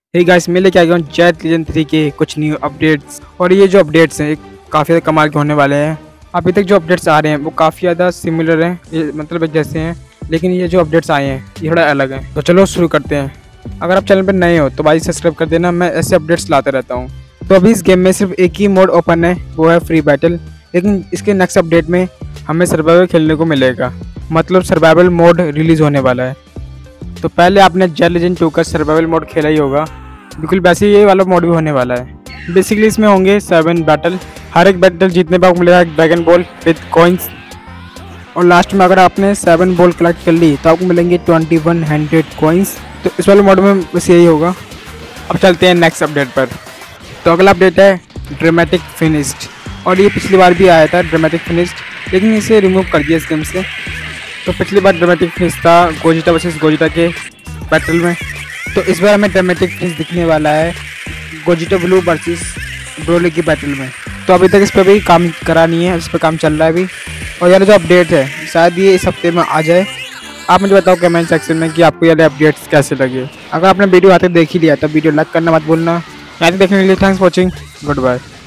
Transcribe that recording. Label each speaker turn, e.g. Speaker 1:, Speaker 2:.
Speaker 1: Hey guys, मैं लेके आ गया हूँ जेट लीजेंड 3 के कुछ न्यू अपडेट्स। और ये जो अपडेट्स हैं काफ़ी ज़्यादा कमाल के होने वाले हैं। अभी तक जो अपडेट्स आ रहे हैं वो काफ़ी ज़्यादा सिमिलर हैं, ये मतलब एक जैसे हैं, लेकिन ये जो अपडेट्स आए हैं ये थोड़ा अलग हैं। तो चलो शुरू करते हैं। अगर आप चैनल पर नए हो तो भाई सब्सक्राइब कर देना, मैं ऐसे अपडेट्स लाते रहता हूँ। तो अभी इस गेम में सिर्फ एक ही मोड ओपन है, वो है फ्री बैटल। लेकिन इसके नेक्स्ट अपडेट में हमें सर्वाइवल खेलने को मिलेगा, मतलब सर्वाइवल मोड रिलीज़ होने वाला है। तो पहले आपने जेट लीजेंड 2 का सर्वाइवल मोड खेला ही होगा, बिल्कुल वैसे ही ये वाला मोड भी होने वाला है। बेसिकली इसमें होंगे 7 बैटल, हर एक बैटल जीतने पर आपको मिलेगा एक ड्रैगन बॉल विद कॉइन्स, और लास्ट में अगर आपने 7 बॉल कलेक्ट कर ली तो आपको मिलेंगे 2100 कॉइन्स। तो इस वाले मोड में बस यही होगा। अब चलते हैं नेक्स्ट अपडेट पर। तो अगला अपडेट है ड्रामेटिक फिनिश्ड, और ये पिछली बार भी आया था ड्रामेटिक फिनिश्ड, लेकिन इसे रिमूव कर दिया इस गेम से। तो पिछली बार ड्रामेटिक फिनिश था गोजिटा वर्सेस गोजिटा के बैटल में, तो इस बार हमें ड्रामेटिक फिनिश दिखने वाला है गोजिटा ब्लू वर्सेस ब्रोली की बैटल में। तो अभी तक इस पर भी काम करा नहीं है, इस पर काम चल रहा है अभी। और यार जो अपडेट है शायद ये इस हफ्ते में आ जाए। आप मुझे बताओ कमेंट सेक्शन में कि आपको ये अपडेट्स कैसे लगे। अगर आपने वीडियो आते देख ही लिया तो वीडियो लाइक करना मत भूलना। यहाँ तक देखने के लिए thanks for watching, good bye.